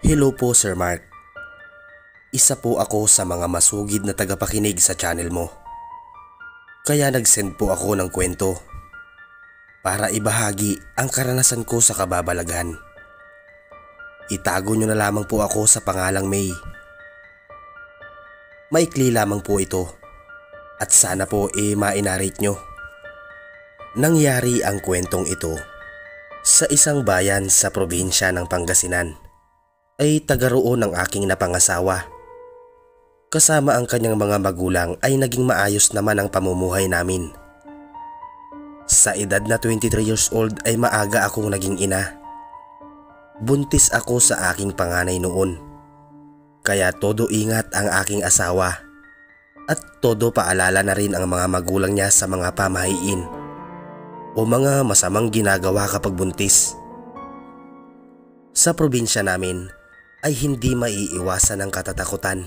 Hello po Sir Mark. Isa po ako sa mga masugid na tagapakinig sa channel mo. Kaya nag-send po ako ng kwento para ibahagi ang karanasan ko sa kababalaghan. Itago nyo na lamang po ako sa pangalang May. Maikli lamang po ito at sana po ma-narrate nyo. Nangyari ang kwentong ito sa isang bayan sa probinsya ng Pangasinan. Ay taga roon ang aking napangasawa. Kasama ang kanyang mga magulang ay naging maayos naman ang pamumuhay namin. Sa edad na 23 years old ay maaga akong naging ina. Buntis ako sa aking panganay noon. Kaya todo ingat ang aking asawa at todo paalala na rin ang mga magulang niya sa mga pamahiin o mga masamang ginagawa kapag buntis. Sa probinsya namin ay hindi maiiwasan ang katatakutan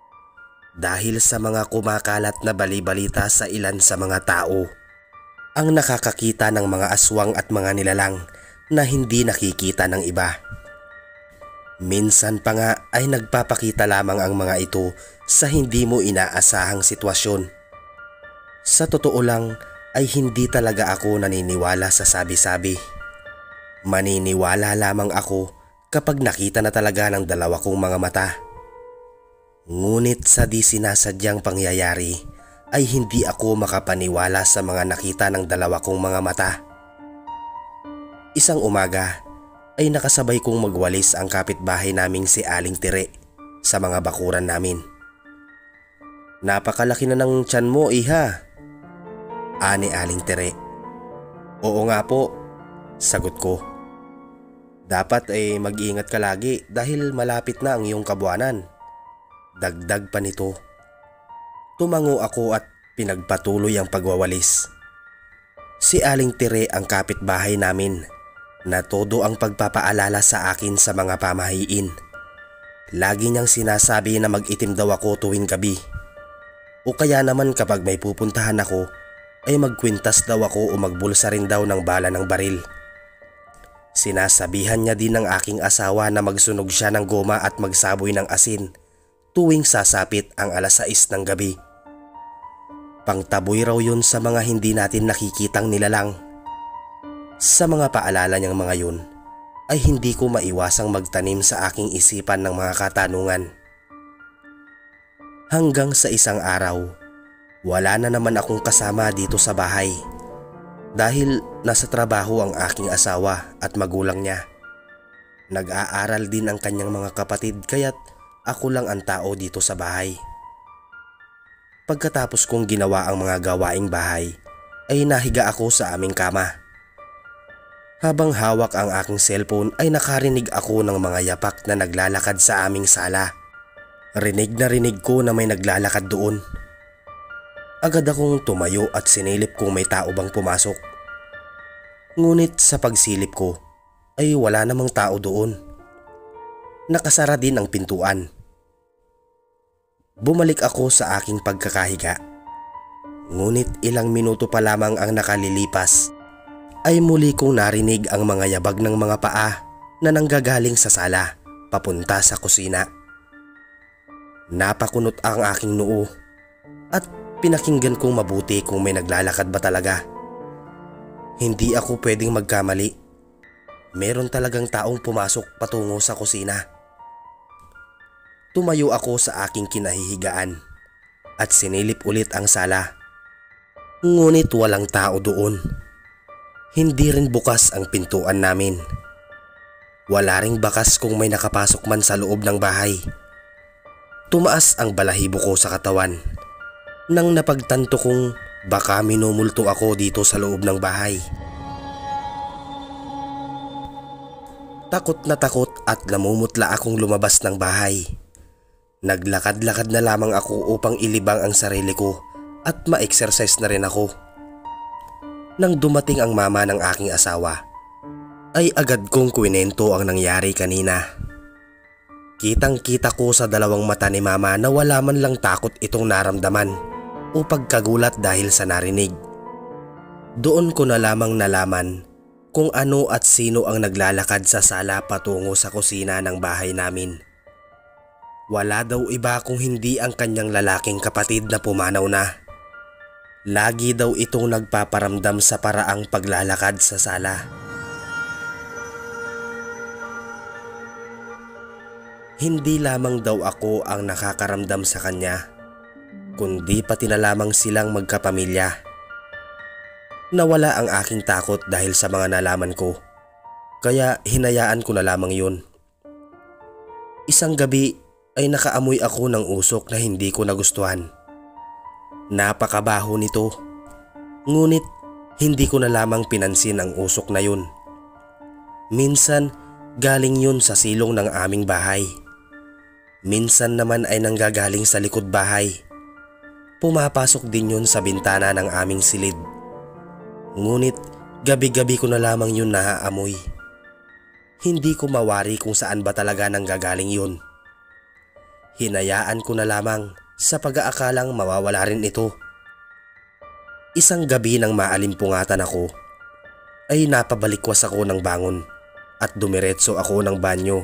dahil sa mga kumakalat na bali-balita sa ilan sa mga tao. Ang nakakakita ng mga aswang at mga nilalang na hindi nakikita ng iba. Minsan pa nga ay nagpapakita lamang ang mga ito sa hindi mo inaasahang sitwasyon. Sa totoo lang ay hindi talaga ako naniniwala sa sabi-sabi. Maniniwala lamang ako kapag nakita na talaga ng dalawa kong mga mata. Ngunit sa di sinasadyang pangyayari ay hindi ako makapaniwala sa mga nakita ng dalawa kong mga mata. Isang umaga ay nakasabay kong magwalis ang kapitbahay naming si Aling Tire sa mga bakuran namin. "Napakalaki na ng tiyan mo, iha," ani Aling Tire. "Oo nga po," sagot ko. "Dapat ay mag-iingat ka lagi dahil malapit na ang iyong kabuanan," dagdag pa nito. Tumango ako at pinagpatuloy ang pagwawalis. Si Aling Tire ang kapitbahay namin na todo ang pagpapaalala sa akin sa mga pamahiin. Lagi niyang sinasabi na mag-itim daw ako tuwing gabi. O kaya naman kapag may pupuntahan ako ay magkwintas daw ako o magbulsa rin daw ng bala ng baril. Sinasabihan niya din ng aking asawa na magsunog siya ng goma at magsaboy ng asin tuwing sasapit ang 6:00 ng gabi. Pangtaboy raw yun sa mga hindi natin nakikitang nilalang. Sa mga paalala niyang mga yun ay hindi ko maiwasang magtanim sa aking isipan ng mga katanungan. Hanggang sa isang araw, wala na naman akong kasama dito sa bahay. Dahil nasa trabaho ang aking asawa at magulang niya. Nag-aaral din ang kanyang mga kapatid kaya't ako lang ang tao dito sa bahay. Pagkatapos kong ginawa ang mga gawaing bahay ay nahiga ako sa aming kama. Habang hawak ang aking cellphone ay nakarinig ako ng mga yapak na naglalakad sa aming sala. Rinig na rinig ko na may naglalakad doon. Agad akong tumayo at sinilip kung may tao bang pumasok. Ngunit sa pagsilip ko ay wala namang tao doon. Nakasara din ang pintuan. Bumalik ako sa aking pagkakahiga. Ngunit ilang minuto pa lamang ang nakalilipas ay muli kong narinig ang mga yabag ng mga paa na nanggagaling sa sala papunta sa kusina. Napakunot ang aking noo at pinakinggan kong mabuti kung may naglalakad ba talaga. Hindi ako pwedeng magkamali. Meron talagang taong pumasok patungo sa kusina. Tumayo ako sa aking kinahihigaan at sinilip ulit ang sala. Ngunit walang tao doon. Hindi rin bukas ang pintuan namin. Wala ring bakas kung may nakapasok man sa loob ng bahay. Tumaas ang balahibo ko sa katawan nang napagtanto kong baka minumulto ako dito sa loob ng bahay. Takot na takot at namumutla akong lumabas ng bahay. Naglakad-lakad na lamang ako upang ilibang ang sarili ko at ma-exercise na rin ako. Nang dumating ang mama ng aking asawa, ay agad kong kwinento ang nangyari kanina. Kitang-kita ko sa dalawang mata ni mama na wala man lang takot itong naramdaman o pagkagulat dahil sa narinig. Doon ko na lamang nalaman kung ano at sino ang naglalakad sa sala patungo sa kusina ng bahay namin. Wala daw iba kung hindi ang kanyang lalaking kapatid na pumanaw na. Lagi daw itong nagpaparamdam sa paraang paglalakad sa sala. Hindi lamang daw ako ang nakakaramdam sa kanya, kundi pati na lamang silang magkapamilya. Nawala ang aking takot dahil sa mga nalaman ko, kaya hinayaan ko na lamang yun. Isang gabi ay nakaamoy ako ng usok na hindi ko nagustuhan. Napakabaho nito, ngunit hindi ko na lamang pinansin ang usok na yun. Minsan galing yun sa silong ng aming bahay. Minsan naman ay nanggagaling sa likod bahay. Pumapasok din yun sa bintana ng aming silid. Ngunit gabi-gabi ko na lamang yun naaamoy. Hindi ko mawari kung saan ba talaga nanggagaling yun. Hinayaan ko na lamang sa pag-aakalang mawawala rin ito. Isang gabi nang maalimpungatan ako, ay napabalikwas ako ng bangon at dumiretso ako ng banyo.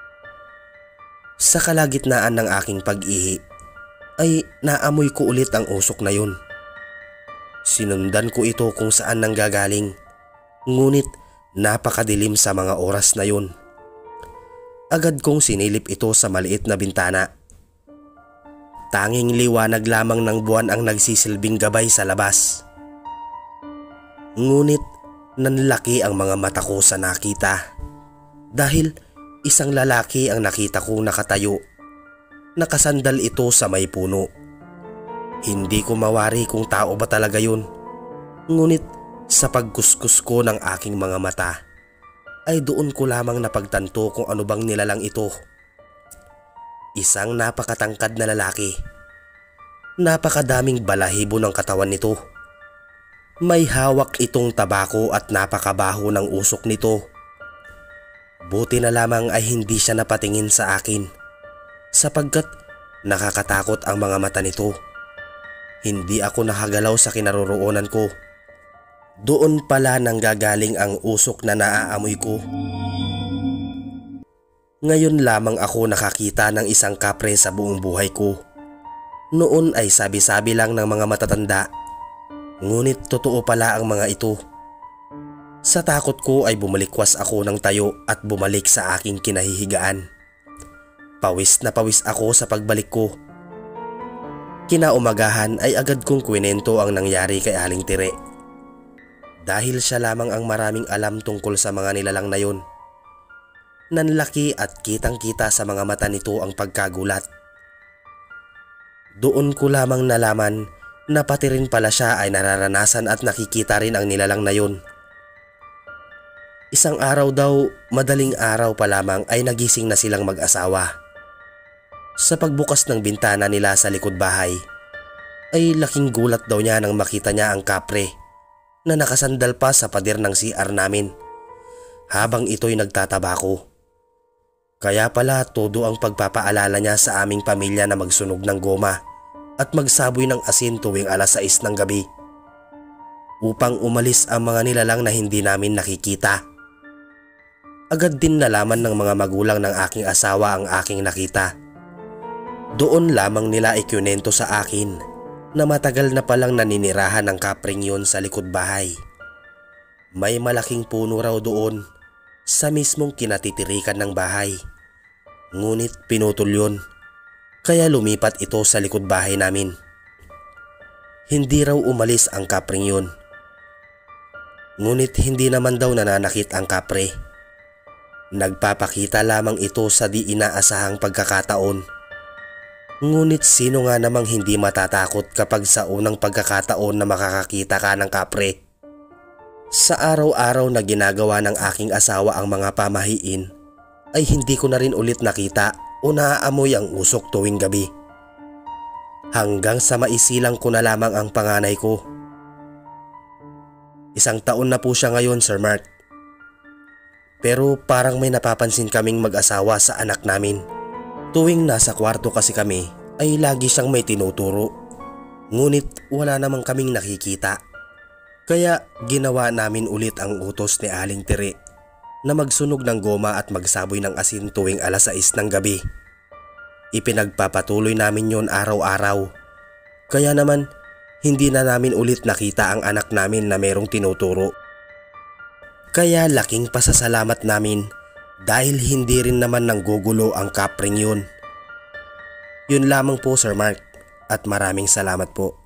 Sa kalagitnaan ng aking pag-ihi ay naamoy ko ulit ang usok na yun. Sinundan ko ito kung saan nanggagaling, ngunit napakadilim sa mga oras na yun. Agad kong sinilip ito sa maliit na bintana. Tanging liwanag lamang ng buwan ang nagsisilbing gabay sa labas. Ngunit nanlaki ang mga mata ko sa nakita, dahil isang lalaki ang nakita kong nakatayo. Nakasandal ito sa may puno. Hindi ko mawari kung tao ba talaga yun, ngunit sa pagkuskus ko ng aking mga mata ay doon ko lamang napagtanto kung ano bang nilalang ito. Isang napakatangkad na lalaki. Napakadaming balahibo ng katawan nito. May hawak itong tabako at napakabaho ng usok nito. Buti na lamang ay hindi siya napatingin sa akin, sapagkat nakakatakot ang mga mata nito. Hindi ako nakagalaw sa kinaroroonan ko. Doon pala nanggagaling ang usok na naaamoy ko. Ngayon lamang ako nakakita ng isang kapre sa buong buhay ko. Noon ay sabi-sabi lang ng mga matatanda, ngunit totoo pala ang mga ito. Sa takot ko ay bumalikwas ako ng tayo at bumalik sa aking kinahihigaan. Pawis na pawis ako sa pagbalik ko. Kinaumagahan ay agad kong kwinento ang nangyari kay Aling Tire, dahil siya lamang ang maraming alam tungkol sa mga nilalang na yun. Nanlaki at kitang-kita sa mga mata nito ang pagkagulat. Doon ko lamang nalaman na pati rin pala siya ay nararanasan at nakikita rin ang nilalang na yun. Isang araw daw, madaling araw pa lamang ay nagising na silang mag-asawa. Sa pagbukas ng bintana nila sa likod bahay, ay laking gulat daw niya nang makita niya ang kapre na nakasandal pa sa pader ng CR namin habang ito'y nagtatabako. Kaya pala todo ang pagpapaalala niya sa aming pamilya na magsunog ng goma at magsaboy ng asin tuwing alas 6 ng gabi, upang umalis ang mga nilalang na hindi namin nakikita. Agad din nalaman ng mga magulang ng aking asawa ang aking nakita. Doon lamang nila ikunento sa akin na matagal na palang naninirahan ng kapring yun sa likod bahay. May malaking puno raw doon sa mismong kinatitirikan ng bahay, ngunit pinutol yun, kaya lumipat ito sa likod bahay namin. Hindi raw umalis ang kapring yun, ngunit hindi naman daw nananakit ang kapre. Nagpapakita lamang ito sa di inaasahang pagkakataon. Ngunit sino nga namang hindi matatakot kapag sa unang pagkakataon na makakakita ka ng kapre? Sa araw-araw na ginagawa ng aking asawa ang mga pamahiin, ay hindi ko na rin ulit nakita o naaamoy ang usok tuwing gabi. Hanggang sa maisilang ko na lamang ang panganay ko. 1 taon na po siya ngayon, Sir Mark. Pero parang may napapansin kaming mag-asawa sa anak namin. Tuwing nasa kwarto kasi kami ay lagi siyang may tinuturo, ngunit wala namang kaming nakikita. Kaya ginawa namin ulit ang utos ni Aling Tiri na magsunog ng goma at magsaboy ng asin tuwing alas 6 ng gabi. Ipinagpapatuloy namin yon araw-araw. Kaya naman hindi na namin ulit nakita ang anak namin na merong tinuturo. Kaya laking pasasalamat namin dahil hindi rin naman nanggugulo ang kapring yun. Yun lamang po Sir Mark at maraming salamat po.